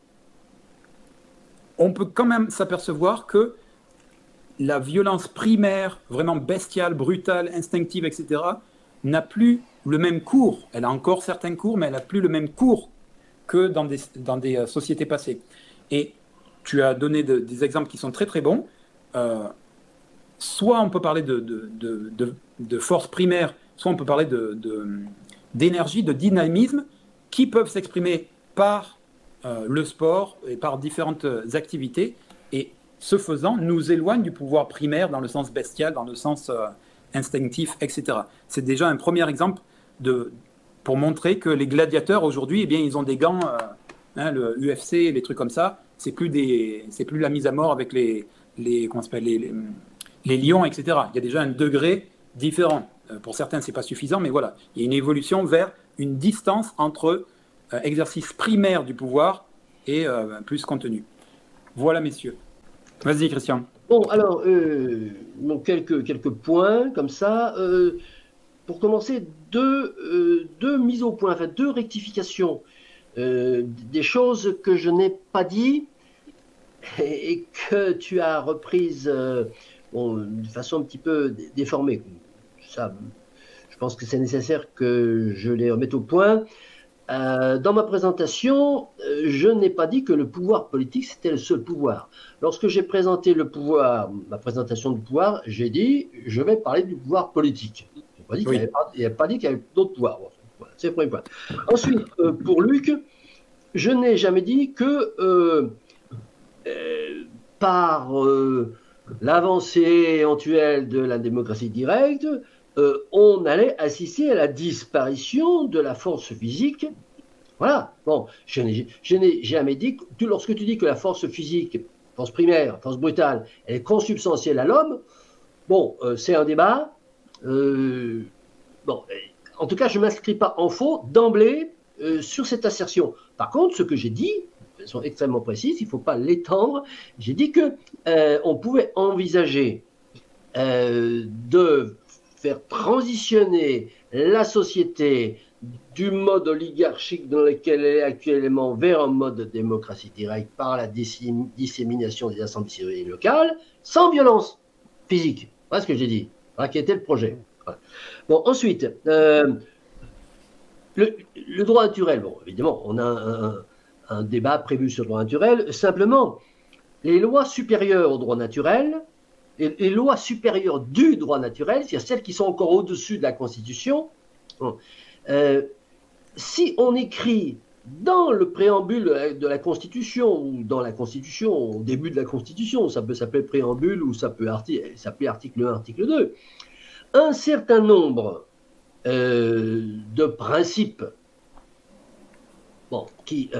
on peut quand même s'apercevoir que la violence primaire, vraiment bestiale, brutale, instinctive, etc., n'a plus le même cours. Elle a encore certains cours, mais elle n'a plus le même cours que dans des sociétés passées. Et tu as donné des exemples qui sont très très bons. Soit on peut parler de force primaire, soit on peut parler d'énergie, de dynamisme, qui peuvent s'exprimer par le sport et par différentes activités, et ce faisant, nous éloigne du pouvoir primaire dans le sens bestial, dans le sens instinctif, etc. C'est déjà un premier exemple pour montrer que les gladiateurs aujourd'hui, eh bien, ils ont des gants, le UFC, les trucs comme ça. C'est plus la mise à mort avec comment ça s'appelle, les lions, etc. Il y a déjà un degré différent. Pour certains, c'est pas suffisant, mais voilà, il y a une évolution vers une distance entre exercice primaire du pouvoir et plus contenu. Voilà, messieurs. Vas-y, Christian. Bon, alors, donc quelques points comme ça. Pour commencer, deux mises au point, enfin deux rectifications. Des choses que je n'ai pas dit et que tu as reprises de façon un petit peu déformée. Ça, je pense que c'est nécessaire que je les remette au point. Dans ma présentation, je n'ai pas dit que le pouvoir politique, c'était le seul pouvoir. Lorsque j'ai présenté le pouvoir, ma présentation du pouvoir, j'ai dit, je vais parler du pouvoir politique. Je n'ai pas dit qu'il y avait d'autres pouvoirs. Voilà, c'est le premier point. Ensuite, pour Luc, je n'ai jamais dit que par l'avancée éventuelle de la démocratie directe, on allait assister à la disparition de la force physique. Voilà. Bon, je n'ai jamais dit que lorsque tu dis que la force physique, force primaire, force brutale, elle est consubstantielle à l'homme, bon, c'est un débat. Bon, en tout cas, je ne m'inscris pas en faux d'emblée sur cette assertion. Par contre, ce que j'ai dit, de façon extrêmement précise, il ne faut pas l'étendre, j'ai dit que on pouvait envisager de faire transitionner la société du mode oligarchique dans lequel elle est actuellement vers un mode de démocratie directe par la dissémination des assemblées citoyennes locales, sans violence physique. Voilà ce que j'ai dit. Voilà qui était le projet. Voilà. Bon, ensuite, le droit naturel. Bon, évidemment, on a un débat prévu sur le droit naturel. Simplement, les lois supérieures au droit naturel, les lois supérieures du droit naturel, c'est-à-dire celles qui sont encore au-dessus de la Constitution, si on écrit dans le préambule de la Constitution, ou dans la Constitution, au début de la Constitution, ça peut s'appeler préambule ou ça peut s'appeler article 1, article 2, un certain nombre de principes qui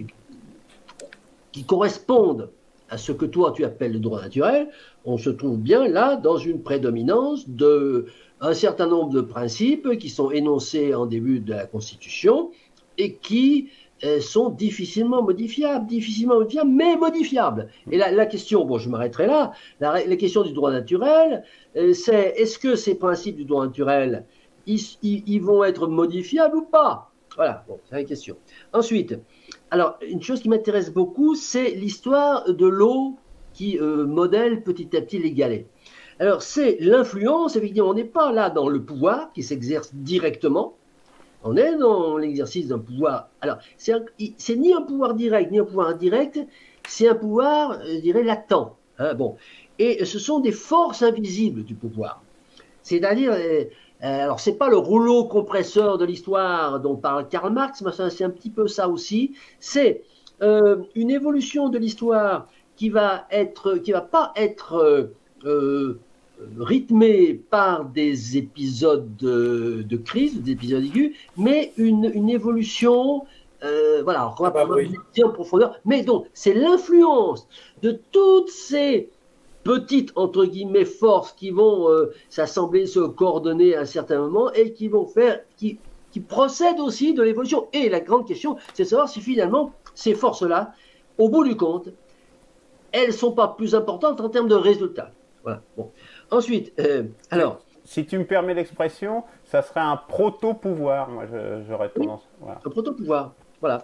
correspondent à ce que toi tu appelles le droit naturel, on se trouve bien là dans une prédominance d'un certain nombre de principes qui sont énoncés en début de la Constitution et qui sont difficilement modifiables, mais modifiables. Et la question, bon, je m'arrêterai là, la question du droit naturel, c'est est-ce que ces principes du droit naturel, ils vont être modifiables ou pas? Voilà, bon, c'est la question. Ensuite, alors, une chose qui m'intéresse beaucoup, c'est l'histoire de l'eau qui modèle petit à petit les galets. Alors, c'est l'influence, effectivement, on n'est pas là dans le pouvoir qui s'exerce directement, on est dans l'exercice d'un pouvoir. Alors, c'est ni un pouvoir direct, ni un pouvoir indirect, c'est un pouvoir, je dirais, latent. Hein, bon. Et ce sont des forces invisibles du pouvoir. C'est-à-dire, alors, c'est pas le rouleau compresseur de l'histoire dont parle Karl Marx, mais c'est un petit peu ça aussi. C'est une évolution de l'histoire qui va pas être rythmée par des épisodes de crise, des épisodes aigus, mais une évolution, voilà, on va pas dire en profondeur, mais donc c'est l'influence de toutes ces petites, entre guillemets, forces qui vont s'assembler, se coordonner à un certain moment et qui vont faire, qui procèdent aussi de l'évolution. Et la grande question, c'est de savoir si finalement ces forces-là, au bout du compte, elles ne sont pas plus importantes en termes de résultats. Voilà. Bon. Ensuite, alors. Si tu me permets l'expression, ça serait un proto-pouvoir, moi j'aurais tendance. Voilà. Un proto-pouvoir, voilà.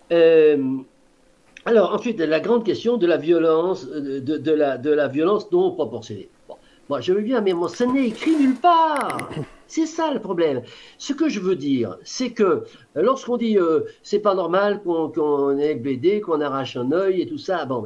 Alors, ensuite, la grande question de la violence, de la violence non proportionnée. Bon, moi, je veux bien, mais ça n'est écrit nulle part. C'est ça le problème. Ce que je veux dire, c'est que lorsqu'on dit c'est pas normal qu'on ait BD, qu'on arrache un œil et tout ça, bon,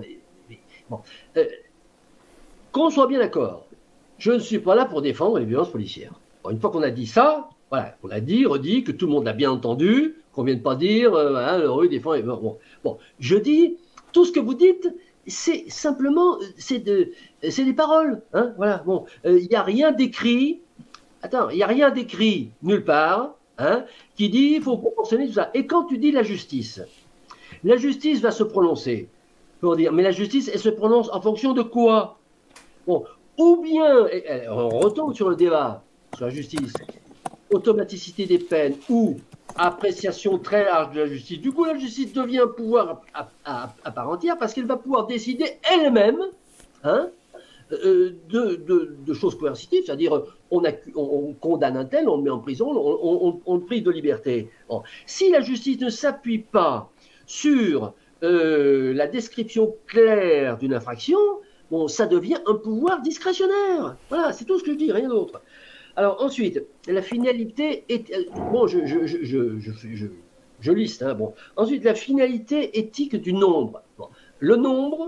qu'on soit bien d'accord, je ne suis pas là pour défendre les violences policières. Bon, une fois qu'on a dit ça, voilà, on a dit, redit, que tout le monde l'a bien entendu, qu'on ne vienne pas dire, hein, le rue défend. Bon, je dis, tout ce que vous dites, c'est simplement, c'est des paroles. Hein, voilà, bon, il n'y a rien d'écrit. Attends, il n'y a rien d'écrit nulle part, hein, qui dit il faut proportionner tout ça. Et quand tu dis la justice va se prononcer pour dire, mais la justice, elle se prononce en fonction de quoi? Bon, ou bien, on retombe sur le débat sur la justice, automaticité des peines ou appréciation très large de la justice. Du coup, la justice devient un pouvoir à part entière parce qu'elle va pouvoir décider elle-même, hein, de choses coercitives, c'est-à-dire on condamne un tel, on le met en prison, on le prive de liberté. Bon. Si la justice ne s'appuie pas sur la description claire d'une infraction, bon, ça devient un pouvoir discrétionnaire. Voilà, c'est tout ce que je dis, rien d'autre. Alors ensuite, la finalité est... Bon, je liste. Hein, bon. Ensuite, la finalité éthique du nombre. Bon. Le nombre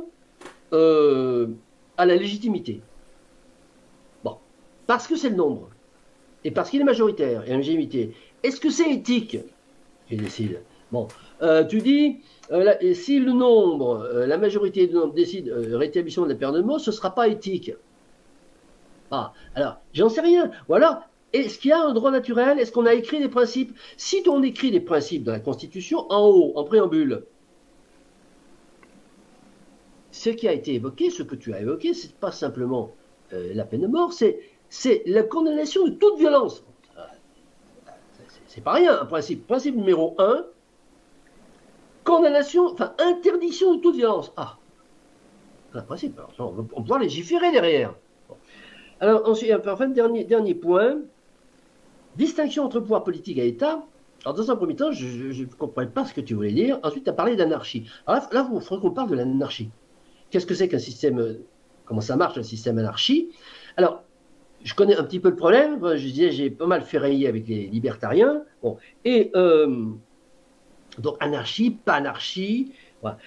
a la légitimité. Bon. Parce que c'est le nombre. Et parce qu'il est majoritaire et la légitimité. Est-ce que c'est éthique? Je décide. Bon. Tu dis, si le nombre, la majorité du nombre décide rétablissement de la peine de mort, ce ne sera pas éthique. Ah, alors, j'en sais rien. Voilà. Est-ce qu'il y a un droit naturel? Est-ce qu'on a écrit des principes? Si on écrit des principes dans la Constitution, en haut, en préambule, ce qui a été évoqué, ce que tu as évoqué, c'est pas simplement la peine de mort, c'est la condamnation de toute violence. C'est pas rien, un principe. Principe numéro 1, condamnation, enfin, interdiction de toute violence. Ah, c'est un principe. Alors, on va pouvoir légiférer derrière. Alors, ensuite, enfin, dernier point, distinction entre pouvoir politique et État. Alors, dans un premier temps, je ne comprenais pas ce que tu voulais dire. Ensuite, tu as parlé d'anarchie. Alors là, il faudrait qu'on parle de l'anarchie. Qu'est-ce que c'est qu'un système, comment ça marche, un système anarchie? Alors, je connais un petit peu le problème. Je disais, j'ai pas mal ferraillé avec les libertariens. Bon, et donc, anarchie, pas anarchie. Voilà.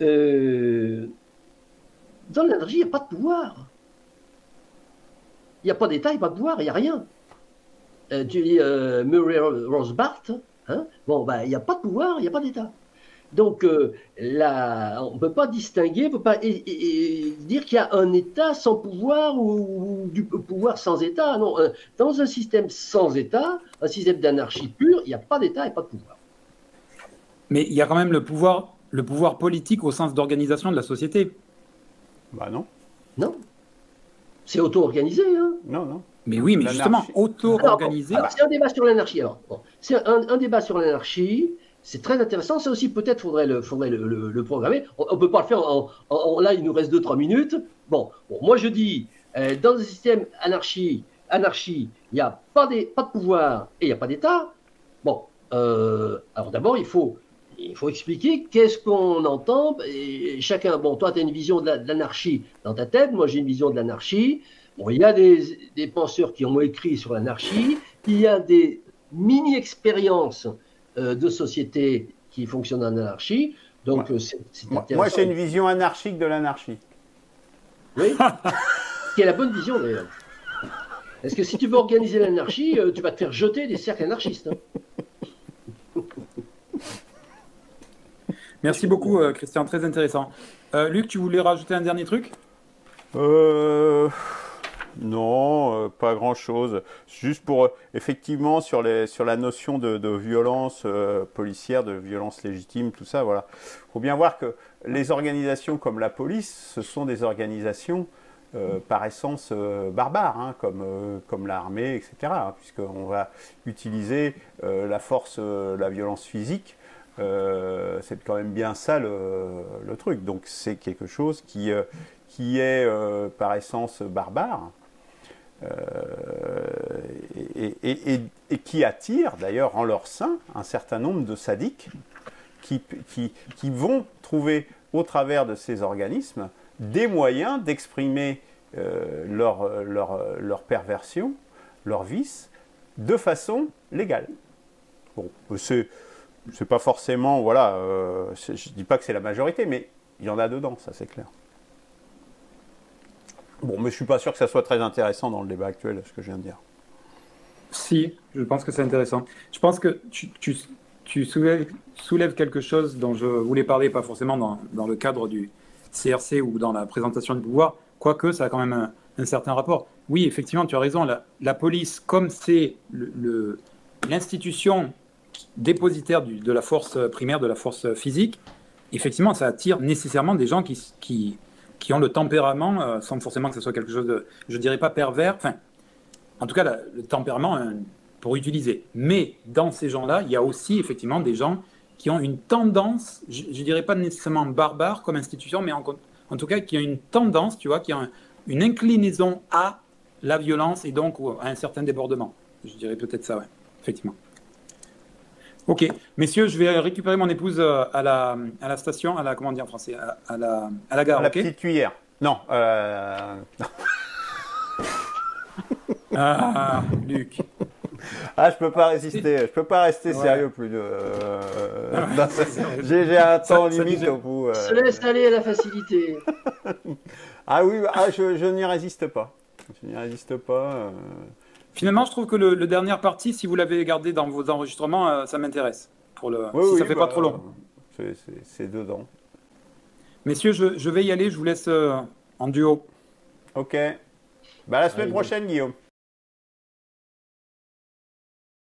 Dans l'anarchie, il n'y a pas de pouvoir. Il n'y a pas d'État, il n'y a pas de pouvoir, il n'y a rien. Tu dis Murray Rothbard, hein, bon, ben, il n'y a pas de pouvoir, il n'y a pas d'État. Donc, on ne peut pas distinguer, on ne peut pas dire qu'il y a un État sans pouvoir ou du pouvoir sans État. Non, dans un système sans État, un système d'anarchie pure, il n'y a pas d'État et pas de pouvoir. Mais il y a quand même le pouvoir politique au sens d'organisation de la société. Bah non. Non. C'est auto-organisé, hein? Non, non. Mais oui, mais justement, auto-organisé. C'est un débat sur l'anarchie. Alors, bon, c'est un débat sur l'anarchie. C'est très intéressant. Ça aussi, peut-être faudrait le programmer. On ne peut pas le faire là, il nous reste 2-3 minutes. Bon, moi je dis, dans un système anarchie, il n'y a pas de pouvoir et il n'y a pas d'État. Bon, alors d'abord, il faut expliquer qu'est-ce qu'on entend. Et chacun, bon, toi, tu as une vision de l'anarchie dans ta tête. Moi, j'ai une vision de l'anarchie. Bon, il y a des penseurs qui ont écrit sur l'anarchie. Il y a des mini-expériences de société qui fonctionnent en anarchie. Donc, c'est intéressant. Moi, j'ai une vision anarchique de l'anarchie. Oui, qui est la bonne vision, d'ailleurs. Parce que si tu veux organiser l'anarchie, tu vas te faire jeter des cercles anarchistes. Hein. Merci beaucoup, Christian, très intéressant. Luc, tu voulais rajouter un dernier truc? Non, pas grand-chose. Juste pour, effectivement, sur la notion de violence policière, de violence légitime, tout ça, voilà. Il faut bien voir que les organisations comme la police, ce sont des organisations par essence barbares, hein, comme l'armée, etc., hein, puisqu'on va utiliser la force, la violence physique. C'est quand même bien ça le truc. Donc c'est quelque chose qui est par essence barbare et qui attire d'ailleurs en leur sein un certain nombre de sadiques qui vont trouver au travers de ces organismes des moyens d'exprimer leur perversion, leur vice, de façon légale. Bon, c'est pas forcément, voilà, je dis pas que c'est la majorité, mais il y en a dedans, ça c'est clair. Bon, mais je suis pas sûr que ça soit très intéressant dans le débat actuel, ce que je viens de dire. Si, je pense que c'est intéressant. Je pense que tu soulèves quelque chose dont je voulais parler, pas forcément dans le cadre du CRC ou dans la présentation du pouvoir, quoique ça a quand même un certain rapport. Oui, effectivement, tu as raison, la police, comme c'est l'institution dépositaire de la force primaire, de la force physique, effectivement, ça attire nécessairement des gens qui ont le tempérament, sans forcément que ce soit quelque chose de, je dirais pas pervers, enfin, en tout cas, le tempérament pour utiliser. Mais dans ces gens-là, il y a aussi effectivement des gens qui ont une tendance, je ne dirais pas nécessairement barbare comme institution, mais en tout cas qui ont une tendance, tu vois, qui ont une inclinaison à la violence et donc à un certain débordement. Je dirais peut-être ça, ouais, effectivement. Ok, messieurs, je vais récupérer mon épouse à la station, comment dire en français, à la gare, La ok? petite cuillère. Non. Ah, Luc. Ah, je peux pas résister. Je peux pas rester Ouais. sérieux plus de. Non, j'ai un temps limite déjà- au bout. Se laisse aller à la facilité. Ah oui, je n'y résiste pas. Je n'y résiste pas. Finalement, je trouve que le dernière partie, si vous l'avez gardé dans vos enregistrements, ça m'intéresse. Oui, Si oui, ça fait pas trop long. C'est dedans. Messieurs, je vais y aller, je vous laisse en duo. Ok. Bah, à la semaine Allez, prochaine, Guillaume.